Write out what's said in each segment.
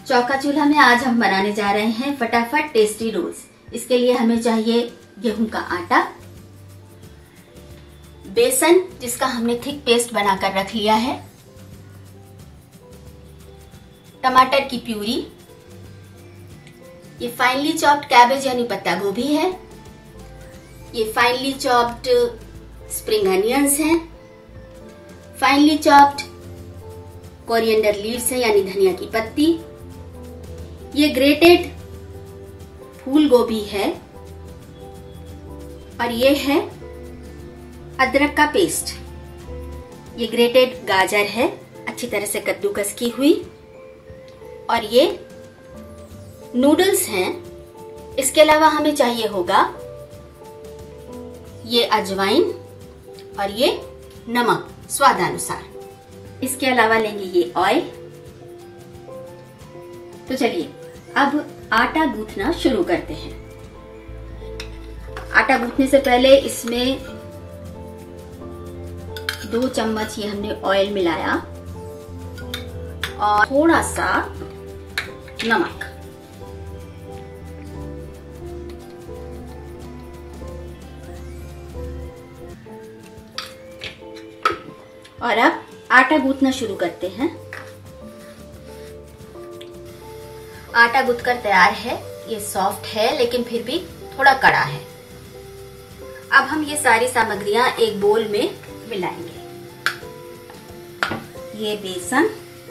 चौका चूल्हा में आज हम बनाने जा रहे हैं फटाफट टेस्टी रोल्स। इसके लिए हमें चाहिए गेहूं का आटा, बेसन जिसका हमने थिक पेस्ट बनाकर रख लिया है, टमाटर की प्यूरी, ये फाइनली चॉप्ड कैबेज यानी पत्ता गोभी है, ये फाइनली चॉप्ड स्प्रिंग अनियंस हैं, फाइनली चॉप्ड कोरिएंडर लीव्स है यानी धनिया की पत्ती, ये ग्रेटेड फूल गोभी है और ये है अदरक का पेस्ट। ये ग्रेटेड गाजर है अच्छी तरह से कद्दूकस की हुई, और ये नूडल्स हैं। इसके अलावा हमें चाहिए होगा ये अजवाइन और ये नमक स्वादानुसार। इसके अलावा लेंगे ये ऑयल। तो चलिए अब आटा गूंथना शुरू करते हैं। आटा गूंथने से पहले इसमें 2 चम्मच ये हमने ऑयल मिलाया और थोड़ा सा नमक। और अब आटा गूंथना शुरू करते हैं। आटा गूंथकर तैयार है। ये सॉफ्ट है लेकिन फिर भी थोड़ा कड़ा है। अब हम ये सारी सामग्रियां एक बोल में मिलाएंगे। ये बेसन,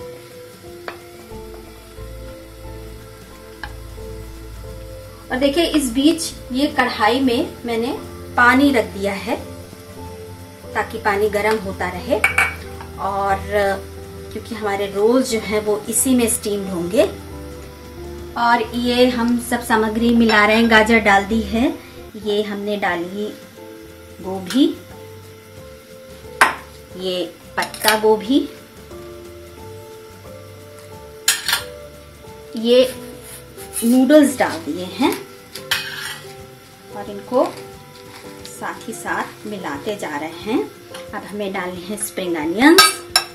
और देखिए इस बीच ये कढ़ाई में मैंने पानी रख दिया है ताकि पानी गर्म होता रहे, और क्योंकि हमारे रोल्स जो है वो इसी में स्टीम्ड होंगे। और ये हम सब सामग्री मिला रहे हैं। गाजर डाल दी है, ये हमने डाली गोभी, ये पत्ता गोभी, ये नूडल्स डाल दिए हैं और इनको साथ ही साथ मिलाते जा रहे हैं। अब हमें डालने हैं स्प्रिंग अनियंस,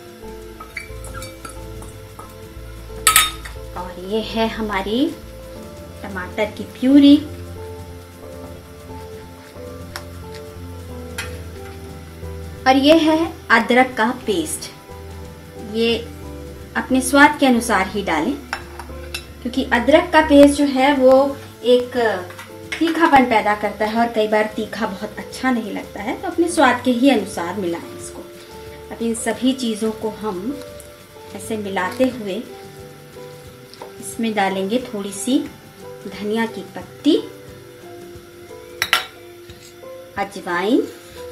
और ये है हमारी टमाटर की प्यूरी, और ये है अदरक का पेस्ट। ये अपने स्वाद के अनुसार ही डालें क्योंकि अदरक का पेस्ट जो है वो एक तीखापन पैदा करता है और कई बार तीखा बहुत अच्छा नहीं लगता है, तो अपने स्वाद के ही अनुसार मिलाएं इसको। अब इन सभी चीज़ों को हम ऐसे मिलाते हुए इसमें डालेंगे थोड़ी सी धनिया की पत्ती, अजवाइन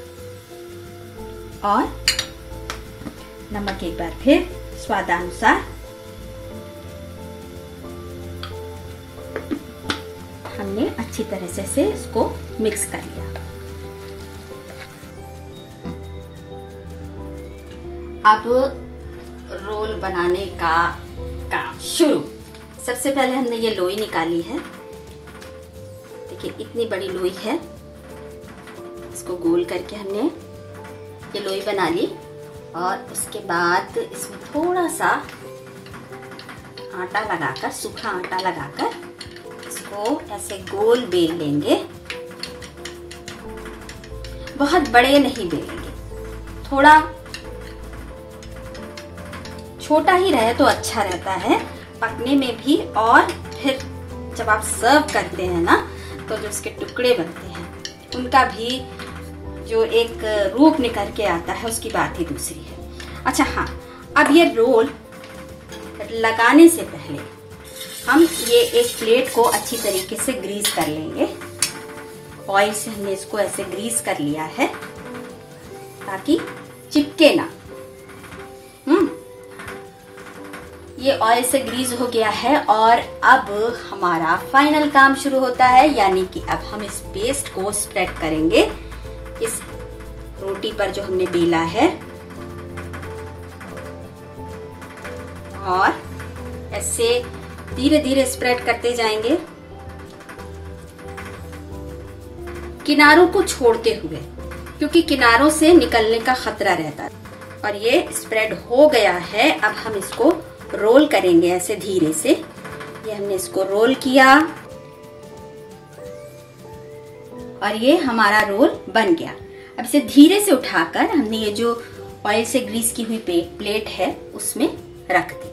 और नमक एक बार फिर स्वादानुसार। हमने अच्छी तरह से इसको मिक्स कर लिया। अब रोल बनाने का काम शुरू। सबसे पहले हमने ये लोई निकाली है। देखिए इतनी बड़ी लोई है, इसको गोल करके हमने ये लोई बना ली, और उसके बाद इसमें थोड़ा सा आटा लगाकर, सूखा आटा लगाकर इसको ऐसे गोल बेल लेंगे। बहुत बड़े नहीं बेलेंगे, थोड़ा छोटा ही रहे तो अच्छा रहता है पकने में भी, और फिर जब आप सर्व करते हैं ना तो जो उसके टुकड़े बनते हैं उनका भी जो एक रूप निकल के आता है उसकी बात ही दूसरी है। अच्छा हाँ, अब ये रोल लगाने से पहले हम ये एक प्लेट को अच्छी तरीके से ग्रीस कर लेंगे। ऑयल से हमने इसको ऐसे ग्रीस कर लिया है ताकि चिपके ना। ये ऑयल से ग्रीस हो गया है, और अब हमारा फाइनल काम शुरू होता है, यानी कि अब हम इस पेस्ट को स्प्रेड करेंगे इस रोटी पर जो हमने बेला है, और ऐसे धीरे धीरे स्प्रेड करते जाएंगे किनारों को छोड़ते हुए, क्योंकि किनारों से निकलने का खतरा रहता है। और ये स्प्रेड हो गया है। अब हम इसको रोल करेंगे ऐसे धीरे से। ये हमने इसको रोल किया और ये हमारा रोल बन गया। अब इसे धीरे से उठाकर हमने ये जो ऑयल से ग्रीस की हुई प्लेट है उसमें रख देंगे।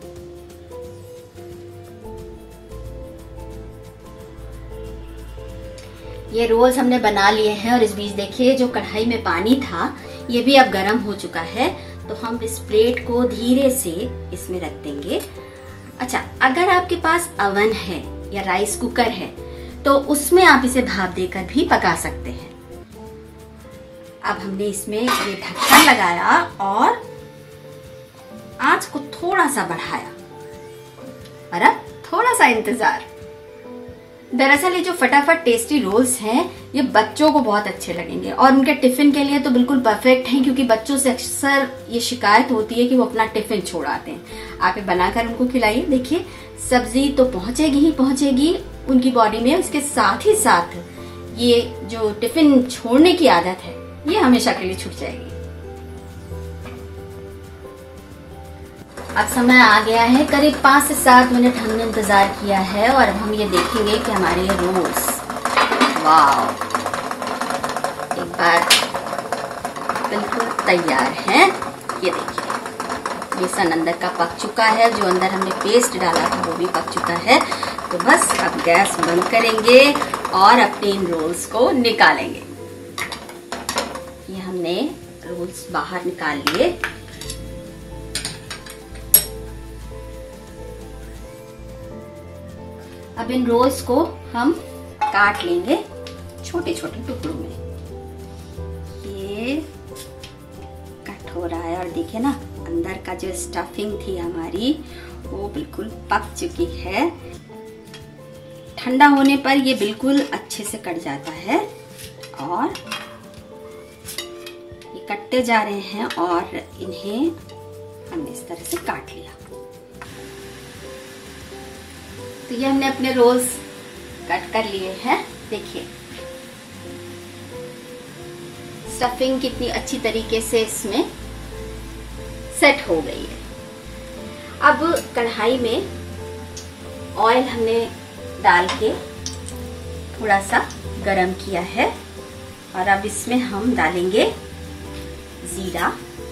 ये रोल्स हमने बना लिए हैं और इस बीच देखिए जो कढ़ाई में पानी था ये भी अब गर्म हो चुका है, तो हम इस प्लेट को धीरे से इसमें रख देंगे। अच्छा, अगर आपके पास अवन है या राइस कुकर है तो उसमें आप इसे भाप देकर भी पका सकते हैं। अब हमने इसमें ये ढक्कन लगाया और आंच को थोड़ा सा बढ़ाया और अब थोड़ा सा इंतजार। दरअसल ये जो फटाफट टेस्टी रोल्स हैं ये बच्चों को बहुत अच्छे लगेंगे और उनके टिफिन के लिए तो बिल्कुल परफेक्ट हैं, क्योंकि बच्चों से अक्सर ये शिकायत होती है कि वो अपना टिफिन छोड़ आते हैं। आप ये बनाकर उनको खिलाइए, देखिए सब्जी तो पहुंचेगी ही पहुंचेगी उनकी बॉडी में, उसके साथ ही साथ ये जो टिफिन छोड़ने की आदत है ये हमेशा के लिए छूट जाएगी। अब समय आ गया है, करीब 5 से 7 मिनट हमने इंतजार किया है और अब हम ये देखेंगे कि हमारे रोल्स, वाव, एक बार बिल्कुल तैयार हैं। ये देखिए बेसन अंदर का पक चुका है, जो अंदर हमने पेस्ट डाला था वो भी पक चुका है। तो बस अब गैस बंद करेंगे और अपने इन रोल्स को निकालेंगे। ये हमने रोल्स बाहर निकाल लिए। अब इन रोल्स को हम काट लेंगे छोटे छोटे टुकड़ों में। ये कट हो रहा है और देखिए ना अंदर का जो स्टफिंग थी हमारी वो बिल्कुल पक चुकी है। ठंडा होने पर ये बिल्कुल अच्छे से कट जाता है और ये कटते जा रहे हैं और इन्हें हमने इस तरह से काट लिया। तो ये हमने अपने रोल्स कट कर लिए हैं। देखिए स्टफिंग कितनी अच्छी तरीके से इसमें सेट हो गई है। अब कढ़ाई में ऑयल हमने डाल के थोड़ा सा गरम किया है और अब इसमें हम डालेंगे जीरा,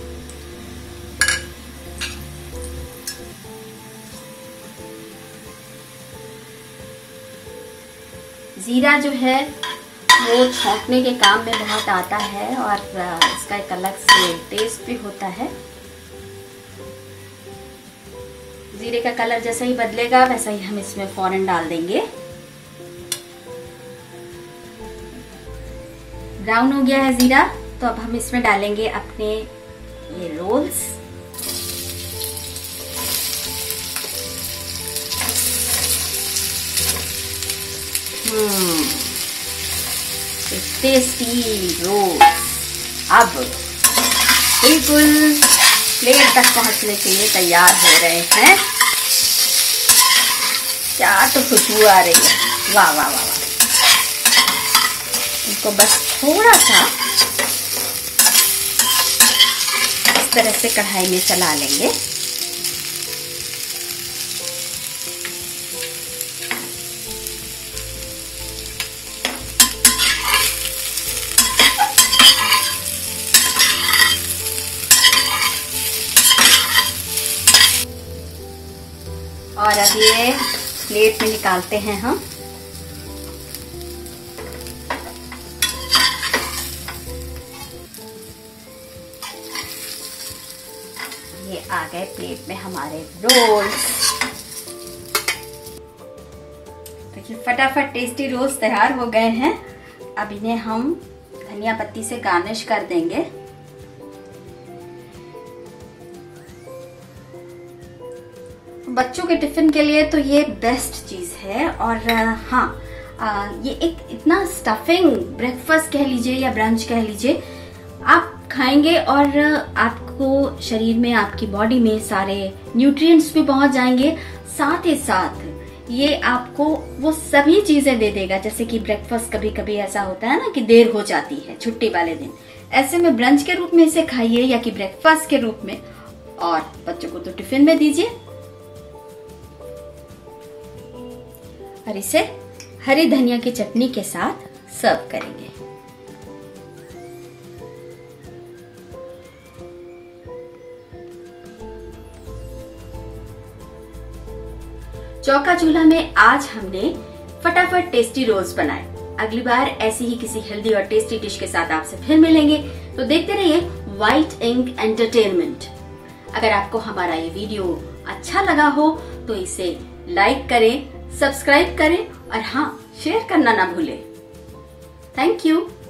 जीरा जो है वो छौंकने के काम में बहुत आता है और इसका एक अलग से टेस्ट भी होता है। जीरे का कलर जैसा ही बदलेगा वैसा ही हम इसमें फौरन डाल देंगे। ब्राउन हो गया है जीरा, तो अब हम इसमें डालेंगे अपने ये रोल्स। टेस्टी रोल अब बिल्कुल प्लेट तक पहुंचने के लिए तैयार हो रहे हैं। क्या तो खुशबू आ रही है, वाह वाह वाह वाह। इनको बस थोड़ा सा इस तरह से कढ़ाई में चला लेंगे। और अब ये प्लेट में निकालते हैं हम। ये आ गए प्लेट में हमारे रोल्स। देखिए फटाफट टेस्टी रोल्स तैयार हो गए हैं। अब इन्हें हम धनिया पत्ती से गार्निश कर देंगे। बच्चों के टिफिन के लिए तो ये बेस्ट चीज है। और हाँ, ये एक इतना स्टफिंग ब्रेकफास्ट कह लीजिए या ब्रंच कह लीजिए, आप खाएंगे और आपको शरीर में, आपकी बॉडी में सारे न्यूट्रिएंट्स भी पहुंच जाएंगे। साथ ही साथ ये आपको वो सभी चीजें दे देगा, जैसे कि ब्रेकफास्ट कभी कभी ऐसा होता है ना कि देर हो जाती है छुट्टी वाले दिन, ऐसे में ब्रंच के रूप में इसे खाइए या कि ब्रेकफास्ट के रूप में, और बच्चों को तो टिफिन में दीजिए। और इसे हरी धनिया की चटनी के साथ सर्व करेंगे। चौका चूल्हा में आज हमने फटाफट टेस्टी रोल्स बनाए। अगली बार ऐसी ही किसी हेल्दी और टेस्टी डिश के साथ आपसे फिर मिलेंगे, तो देखते रहिए व्हाइट इंक एंटरटेनमेंट। अगर आपको हमारा ये वीडियो अच्छा लगा हो तो इसे लाइक करें, सब्सक्राइब करें और हाँ, शेयर करना ना भूलें। Thank you.